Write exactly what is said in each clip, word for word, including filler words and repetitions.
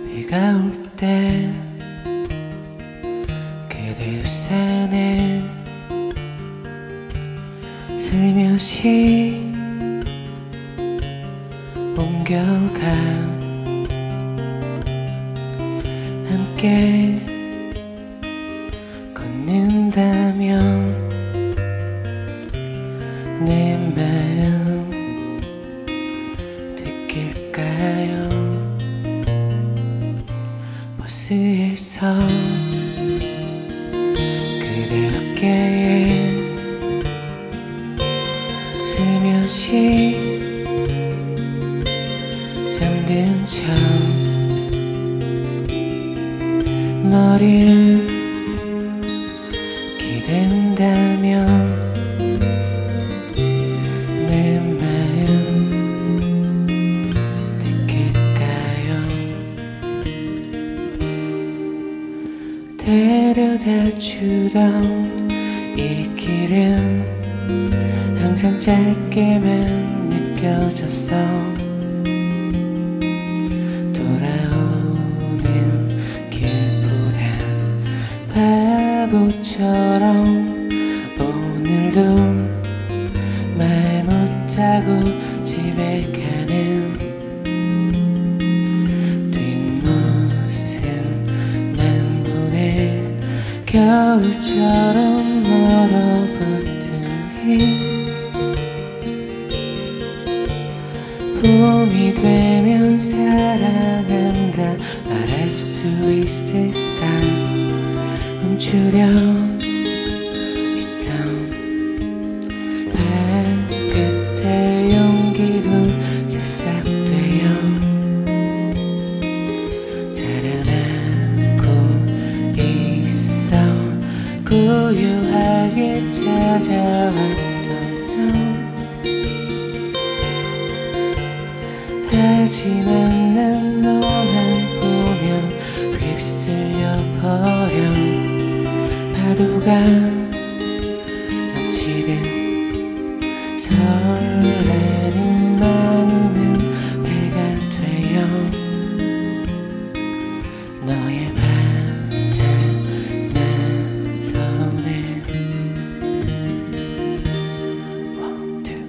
비가 올 때 그대 우산에 슬며시 옮겨가 함께 걷는다면 내 마음 느낄까요? 버스에서 그대 어깨에 슬며시 잠든 척 너를 기댄다면 내 마음 느낄까요? 데려다 주던 이 길은 항상 짧게만 느껴졌어. 돌아오는 길보다 바보처럼 오늘도 말 못하고 집에 가는 뒷모습만 보내. 겨울처럼 얼어붙은 이 봄이 되면 사랑한다 말할 수 있을까? 멈추려 있던 발끝의 용기도 새싹되어 자라나고 있어. 고요하게 찾아왔던 너, 하지만 난 너만 보면 휩쓸려 버려. 파도가 넘치듯 설레는 마음은 배가 되어 너의 바다 나서네. One, two.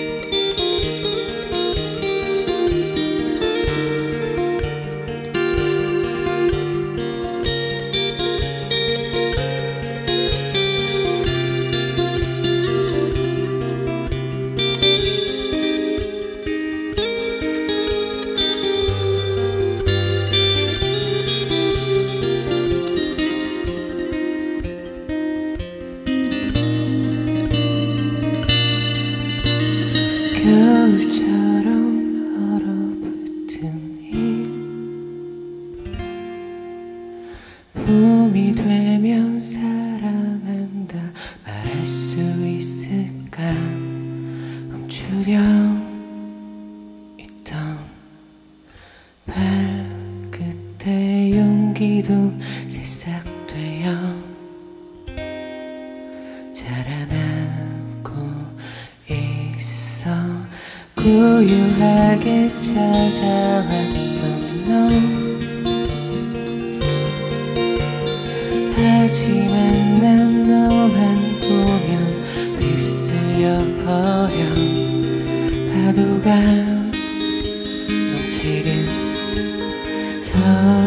겨울처럼 얼어붙은 이 봄이 되면 사랑한다 말할 수 있을까? 멈추려 있던 발끝의 용기도 새싹되어 자라나고 있어. 고요하게 찾아왔던 너, 하지만 난 너만 보면 휩쓸려 버려. 파도가 넘치듯 서